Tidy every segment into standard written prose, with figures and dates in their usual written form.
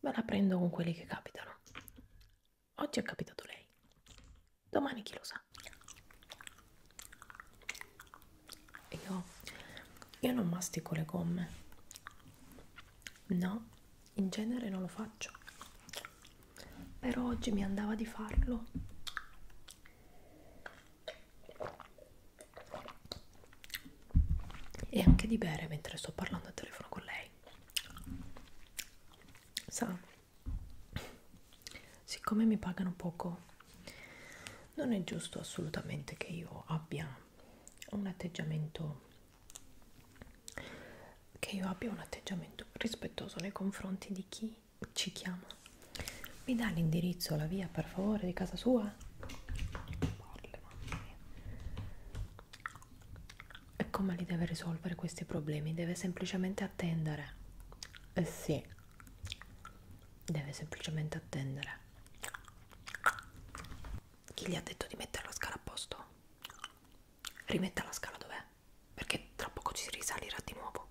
me la prendo con quelli che capitano. Oggi è capitato lei, domani chi lo sa. Io, io non mastico le gomme, no, in genere non lo faccio, però oggi mi andava di farlo. E anche di bere mentre sto parlando al telefono con lei. Sa, siccome mi pagano poco, non è giusto assolutamente un atteggiamento un atteggiamento rispettoso nei confronti di chi ci chiama. Mi dà l'indirizzo, la via, per favore, di casa sua? Parle, mamma mia. E come li deve risolvere questi problemi? Deve semplicemente attendere. Eh sì, deve semplicemente attendere. Chi gli ha detto di mettere la scala a posto? Rimetta la scala dov'è? Perché tra poco ci risalirà di nuovo.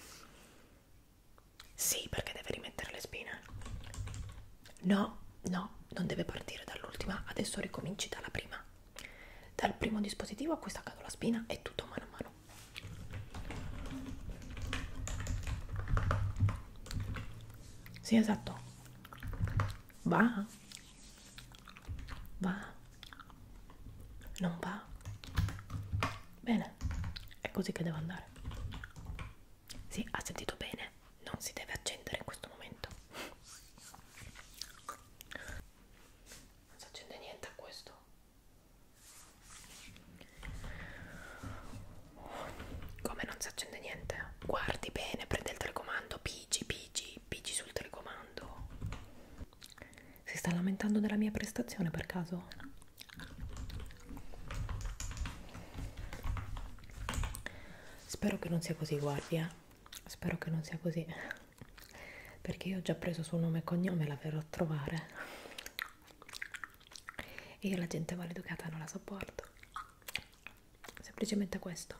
Sì, perché deve rimettere le spine. No, no, non deve partire dall'ultima, adesso ricominci dalla prima. Dal primo dispositivo a cui è staccato la spina è tutto mano a mano. Sì, esatto. Va? Va? Non va? Bene, è così che deve andare. Sì, ha sentito bene, non si deve accendere in questo momento. Non si accende niente a questo. Come non si accende niente? Guardi bene, prende il telecomando, pigi sul telecomando. Si sta lamentando della mia prestazione per caso? Spero che non sia così, guardi, spero che non sia così, perché io ho già preso suo nome e cognome, la verrò a trovare. E io la gente maleducata non la sopporto. Semplicemente questo.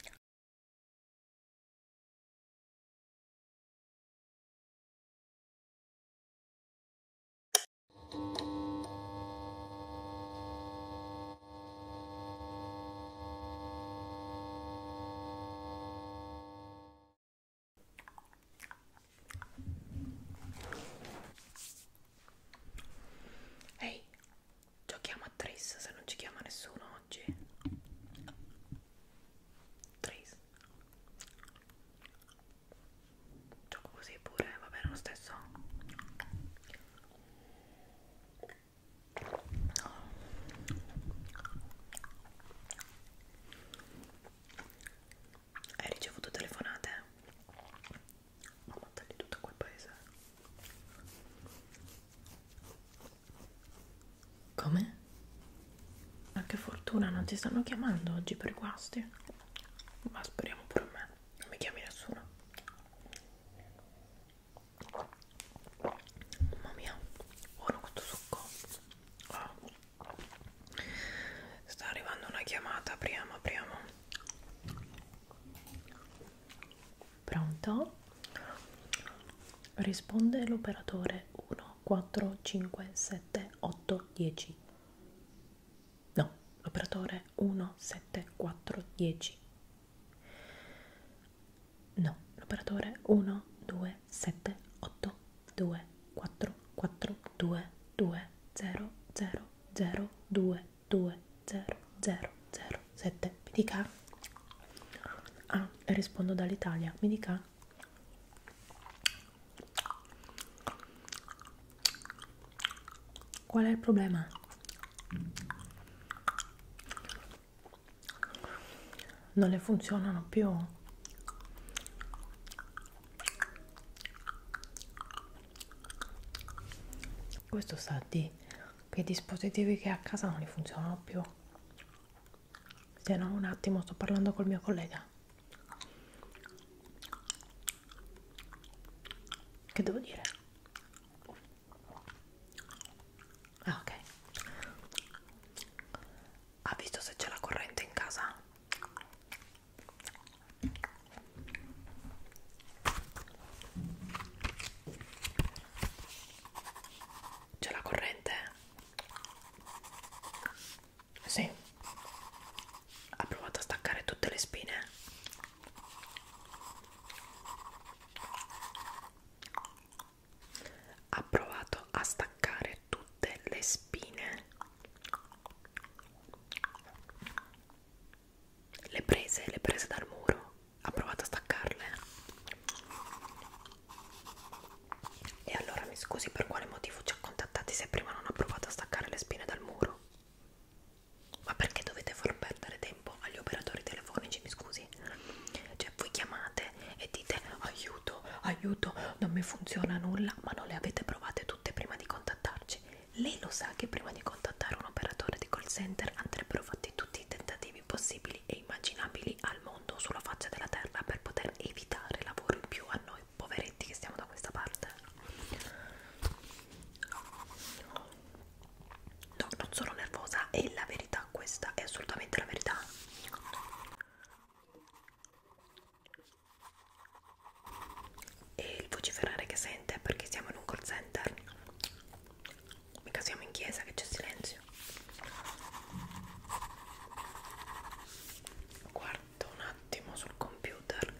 Ehi, giochiamo a Tris se non ci chiama nessuno oggi. Tris. Gioco così pure, va bene lo stesso. Hai ricevuto telefonate? Mamma, tagli tutto quel paese. Come? Ma che fortuna, non ti stanno chiamando oggi per i guasti? Ma speriamo pure a me, non mi chiami nessuno. Mamma mia, buono questo succo. Oh. Sta arrivando una chiamata, apriamo. Pronto? Risponde l'operatore 1 4 5 7 8 10. No, l'operatore 1 7 4 10. No, l'operatore 1 2 7 8 2 4 4 2 2 0 0 0 2 2 0 0 0 7. Mi dica? Ah, e rispondo dall'Italia. Mi dica? Qual è il problema? Non le funzionano più? Questo sa di che i dispositivi che ha a casa non li funzionano più. Se no, un attimo, sto parlando col mio collega. Che devo dire? Ah, ok. Ha visto se c'è la corrente in casa? spine dal muro. Ma perché dovete far perdere tempo agli operatori telefonici, mi scusi? Cioè voi chiamate e dite aiuto, aiuto, non mi funziona nulla, ma non le avete provate tutte prima di contattarci. Lei lo sa che prima di contattare un operatore di call center andrebbero fatti tutti i tentativi possibili e immaginabili al mondo sulla faccia della terra per poter evitare lavoro in più a noi poveretti che stiamo da questa parte. No, non sono nervosa, è la verità questa, è assolutamente la verità. E il vociferare che sente è perché siamo in un call center, mica siamo in chiesa che c'è silenzio. Guardo un attimo sul computer.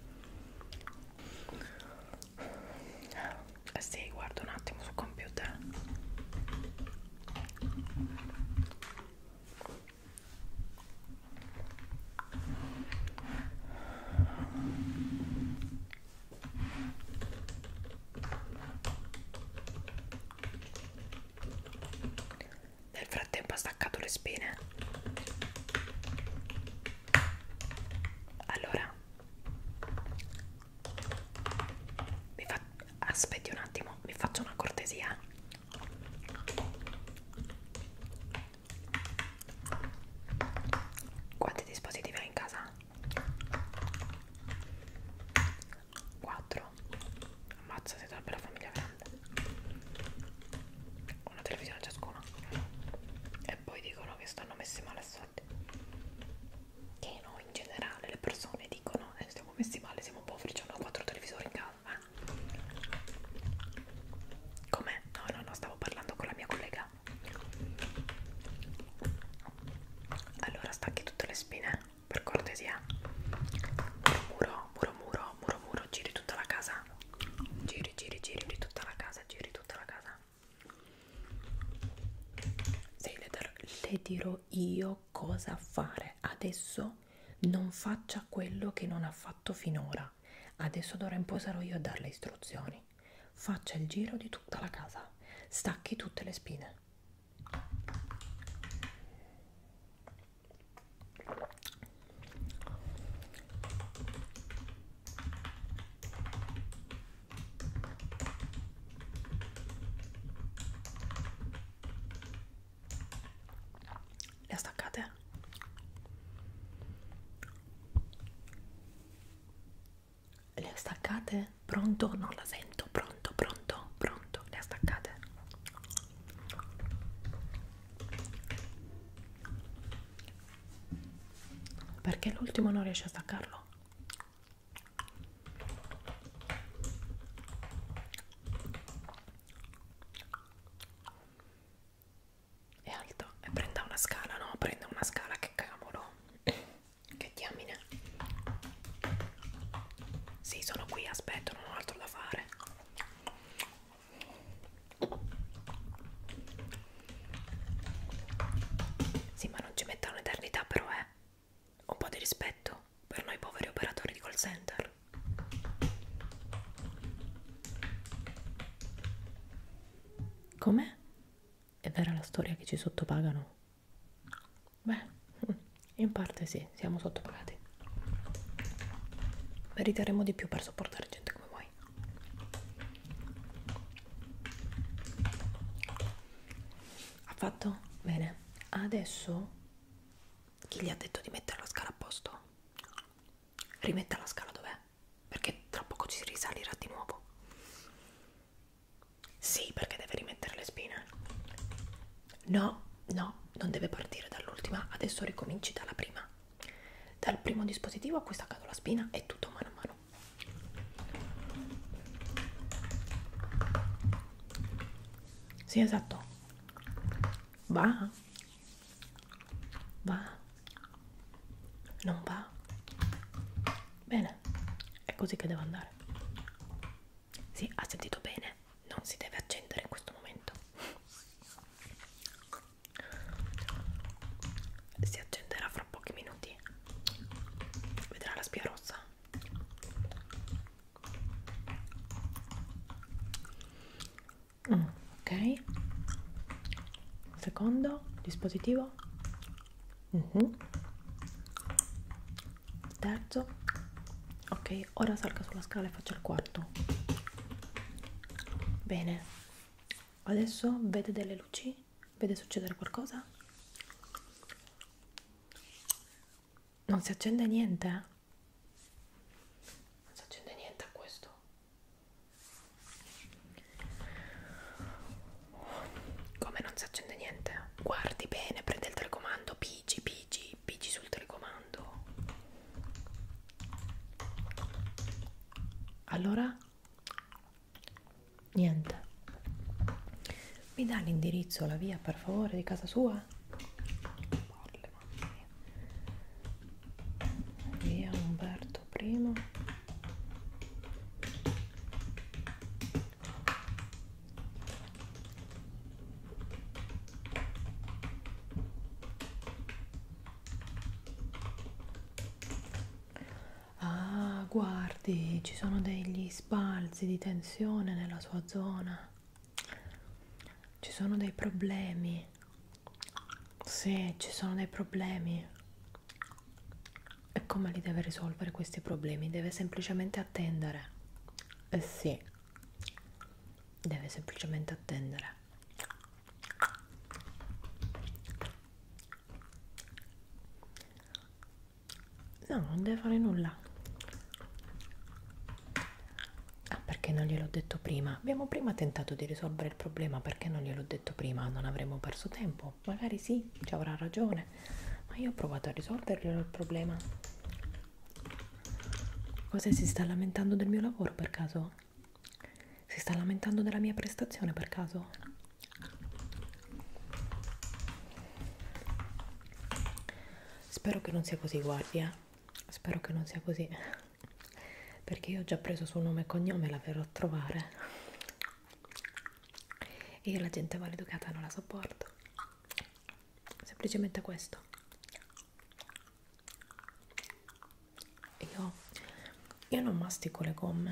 Eh sì, guardo un attimo sul computer. Nel frattempo ha staccato le spine. Allora, aspetti un attimo, mi faccio una cortesia. Quanti dispositivi hai in casa? 4. Ammazza, siete una bella famiglia grande. Una televisione ciascuno. E poi dicono che stanno messi male a soldi. Che no, in generale le persone dicono stiamo messi male, siamo poveri, c'hanno 4 televisori in casa. Com'è? No, stavo parlando con la mia collega. Allora stacchi tutte le spine, per cortesia. Muro, giri tutta la casa. Giri tutta la casa, giri tutta la casa. Sì, le dirò io cosa fare. Adesso non faccia quello che non ha fatto finora. Adesso d'ora in poi sarò io a darle istruzioni. Faccia il giro di tutta la casa. Stacchi tutte le spine. Le ha staccate? Le ha staccate? Pronto? Non la sento. Pronto. Le ha staccate? Perché l'ultimo non riesce a staccarlo? È alto. E prenda una scala, no? Prenda una scala, che cavolo. Che diamine. Sì, sono qui, aspetto, non ho altro da fare. Sì, ma non ci metta un'eternità però, un po' di rispetto per noi poveri operatori di call center. Com'è? È vera la storia che ci sottopagano? Beh, in parte sì, siamo sottopagati. Meriteremo di più per sopportare gente come voi. Ha fatto? Bene. Adesso chi gli ha detto di mettere la scala a posto? Rimetta la scala dov'è? Perché tra poco ci risalirà di nuovo. Sì, perché deve rimettere le spine. No, non deve partire dall'ultima, adesso ricominci dalla prima. Dal primo dispositivo a cui è staccato la spina è tutto mano a mano. Sì, esatto. Va? Non va? Bene, è così che deve andare. Sì, ha sentito bene, non si deve accendere in questo momento. Si accenderà fra pochi minuti. Vedrà la spia rossa. Ok. Secondo. dispositivo. Terzo. Ok, ora salga sulla scala e faccia il quarto. Bene, adesso vede delle luci? Vede succedere qualcosa? Non si accende niente? Non si accende niente a questo. Come non si accende niente? Guardi bene, prende il telecomando, pigi sul telecomando. Allora? Niente. Mi dà l'indirizzo, la via, per favore, di casa sua? Parle, mamma mia. Via Umberto I. Ah, guardi, ci sono degli sbalzi di tensione nella sua zona. Ci sono dei problemi. Sì, ci sono dei problemi. E come li deve risolvere questi problemi? Deve semplicemente attendere. Eh sì, deve semplicemente attendere. No, non deve fare nulla. Ah, perché non gliel'ho detto prima? Abbiamo prima tentato di risolvere il problema, perché non gliel'ho detto prima? Non avremmo perso tempo. Magari sì, ci avrà ragione, ma io ho provato a risolverglielo il problema. Cos'è? Si sta lamentando del mio lavoro per caso? Si sta lamentando della mia prestazione per caso? Spero che non sia così, guardi, spero che non sia così, perché io ho già preso suo nome e cognome e la verrò a trovare. E io la gente maleducata non la sopporto. Semplicemente questo. Io non mastico le gomme.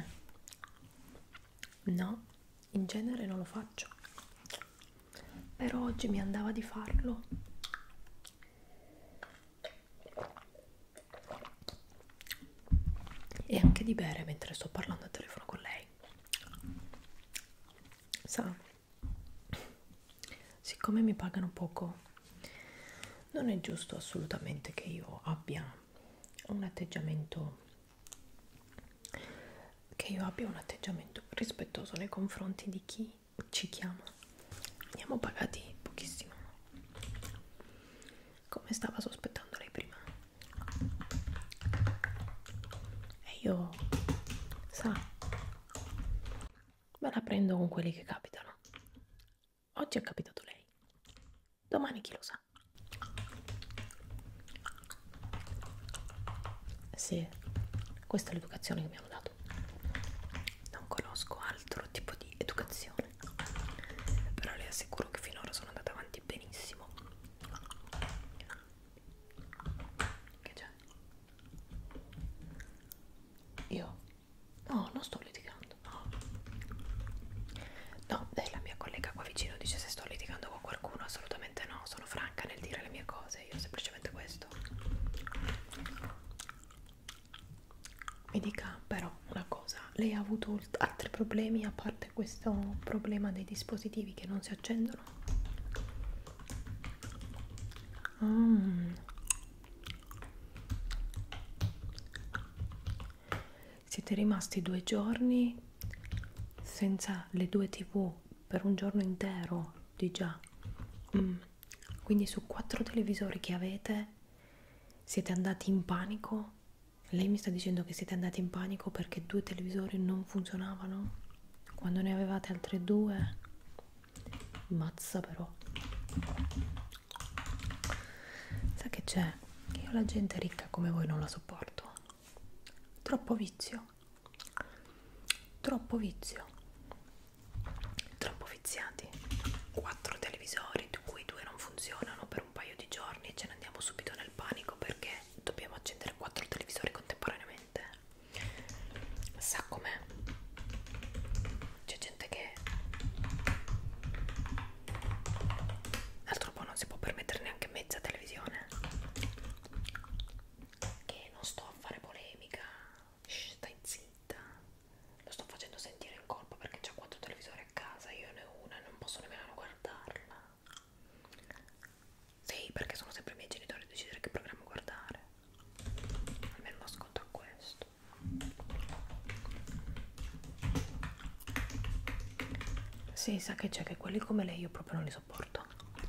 No, in genere non lo faccio. Però oggi mi andava di farlo. E anche di bere mentre sto parlando al telefono con lei. Sa, siccome mi pagano poco, non è giusto assolutamente che io abbia un atteggiamento rispettoso nei confronti di chi ci chiama. Andiamo pagati pochissimo, come stava sospettando lei prima. E io, sa, me la prendo con quelli che capitano. Oggi è capitato lei, domani chi lo sa. Sì, questa è l'educazione che mi hanno dato. Non conosco altro tipo di educazione, però le assicuro che finora sono andata avanti benissimo. Che c'è? Io? No, non sto litigando, no. No, la mia collega qua vicino dice se sto litigando con qualcuno, assolutamente no, sono franca nel dire le mie cose, io semplicemente questo. Mi dica però una cosa, lei ha avuto altri problemi a parte questo problema dei dispositivi che non si accendono? Siete rimasti 2 giorni senza le 2 TV per un giorno intero di già. Quindi su 4 televisori che avete siete andati in panico? Lei mi sta dicendo che siete andati in panico perché 2 televisori non funzionavano? Quando ne avevate altre 2? Mazza però. Sa che c'è? Io la gente ricca come voi non la sopporto. Troppo vizio. Troppo vizio. Troppo viziati. 4 televisori, di cui 2 non funzionano per un paio di giorni e ce ne andiamo subito nel panico perché dobbiamo accendere 4 televisori contemporaneamente. Sa com'è? C'è gente che d'altro po' non si può permettere Sì, sa che c'è, che quelli come lei io proprio non li sopporto.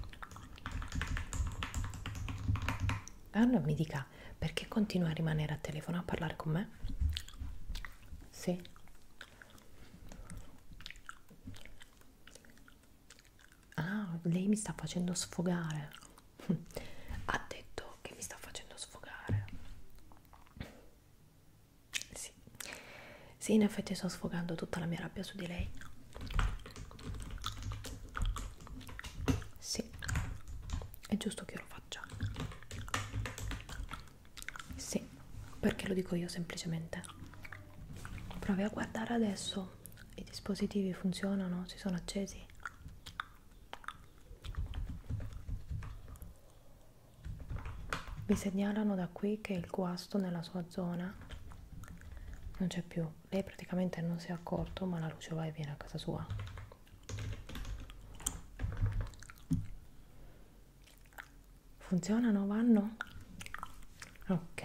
Allora mi dica, perché continua a rimanere a telefono a parlare con me? Sì. Ah, lei mi sta facendo sfogare. Ha detto che mi sta facendo sfogare. Sì. Sì, in effetti sto sfogando tutta la mia rabbia su di lei. Sì, è giusto che io lo faccia. Sì, perché lo dico io semplicemente. Provi a guardare adesso. I dispositivi funzionano, si sono accesi. Mi segnalano da qui che il guasto nella sua zona non c'è più. Lei praticamente non si è accorto, ma la luce va e viene a casa sua. Funzionano? Vanno? Ok.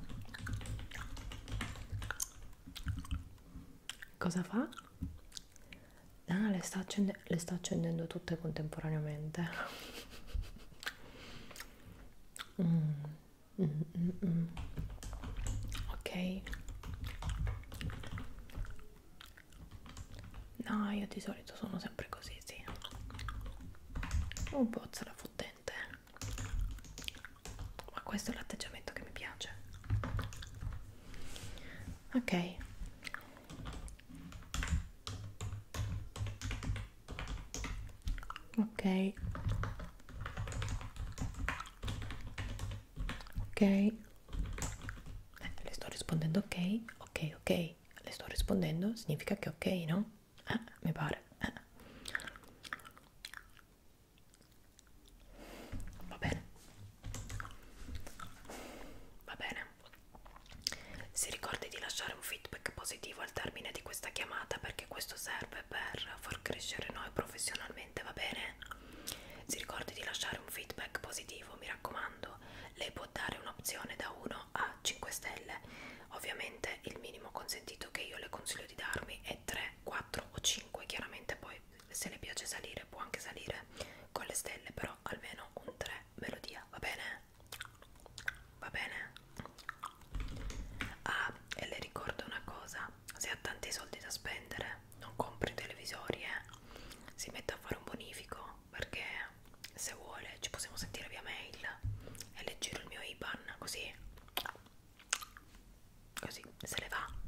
Cosa fa? Ah, le sta accendendo tutte contemporaneamente. Ok. No, io di solito sono sempre così, sì. Un po' fottente. Ma questo è l'atteggiamento che mi piace. Ok. Ok. Ok. Le sto rispondendo ok. Ok, ok. Le sto rispondendo, significa che ok, no? Mi pare. Va bene. Va bene. Si ricordi di lasciare un feedback positivo al termine di questa chiamata perché questo serve per far crescere noi professionalmente, va bene? Si ricordi di lasciare un feedback positivo, mi raccomando. Lei può dare un'opzione da 1 a 5 stelle. Ovviamente il minimo consentito che io le consiglio di darmi è 3, 4 o 5. Chiaramente poi se le piace salire può anche salire con le stelle, però almeno un 3 me lo dia, va bene? Va bene? Ah, e le ricordo una cosa, se ha tanti soldi da spendere non compri televisori, si mette a fare un bonifico, perché se vuole ci possiamo sentire via mail e le giro il mio IBAN, così se le va.